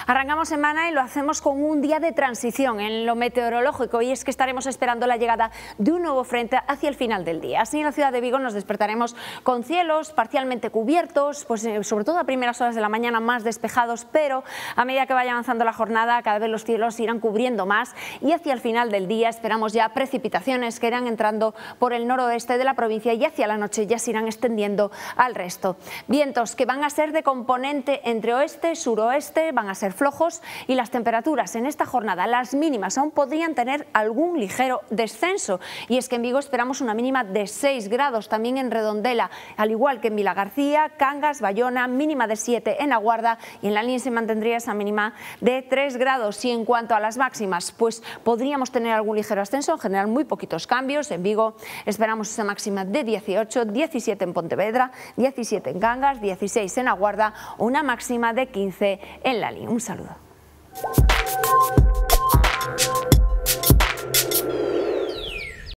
Arrancamos semana y lo hacemos con un día de transición en lo meteorológico, y es que estaremos esperando la llegada de un nuevo frente hacia el final del día. Así en la ciudad de Vigo nos despertaremos con cielos parcialmente cubiertos, pues sobre todo a primeras horas de la mañana más despejados, pero a medida que vaya avanzando la jornada cada vez los cielos se irán cubriendo más y hacia el final del día esperamos ya precipitaciones que irán entrando por el noroeste de la provincia y hacia la noche ya se irán extendiendo al resto. Vientos que van a ser de componente entre oeste y suroeste, van a ser flojos, y las temperaturas en esta jornada, las mínimas, aún podrían tener algún ligero descenso, y es que en Vigo esperamos una mínima de 6 grados, también en Redondela, al igual que en Vilagarcía, Cangas, Bayona, mínima de 7 en Aguarda, y en la Línea se mantendría esa mínima de 3 grados. Y en cuanto a las máximas, pues podríamos tener algún ligero ascenso, en general muy poquitos cambios. En Vigo esperamos esa máxima de 18, 17 en Pontevedra, 17 en Cangas, 16 en Aguarda, una máxima de 15 en la Línea. Un saludo.